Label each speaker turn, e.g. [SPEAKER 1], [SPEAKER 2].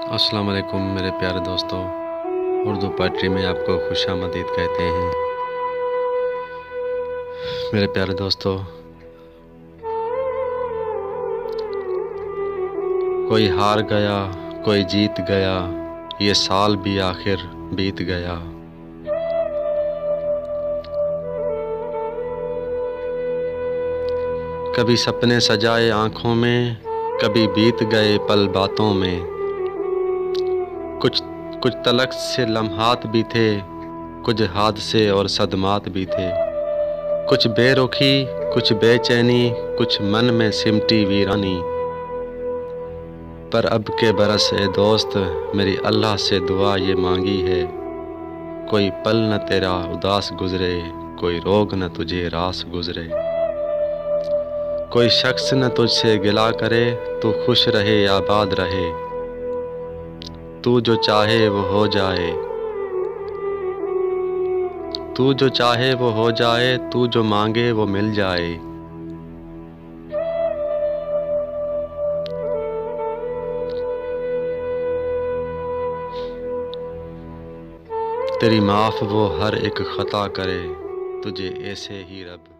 [SPEAKER 1] अस्सलाम वालेकुम मेरे प्यारे दोस्तों। उर्दू पोइट्री में आपको खुशामदीद कहते हैं। मेरे प्यारे दोस्तों, कोई हार गया कोई जीत गया, ये साल भी आखिर बीत गया। कभी सपने सजाए आँखों में, कभी बीत गए पल बातों में। कुछ कुछ तलख से लम्हात भी थे, कुछ हादसे और सदमात भी थे। कुछ बेरुखी कुछ बेचैनी, कुछ मन में सिमटी वीरानी। पर अब के बरस ए दोस्त, मेरी अल्लाह से दुआ ये मांगी है, कोई पल न तेरा उदास गुजरे, कोई रोग न तुझे रास गुजरे। कोई शख्स न तुझसे गिला करे, तू खुश रहे आबाद रहे। तू जो चाहे वो हो जाए, तू जो चाहे वो हो जाए, तू जो मांगे वो मिल जाए। तेरी माफ़ वो हर एक ख़ता करे, तुझे ऐसे ही रब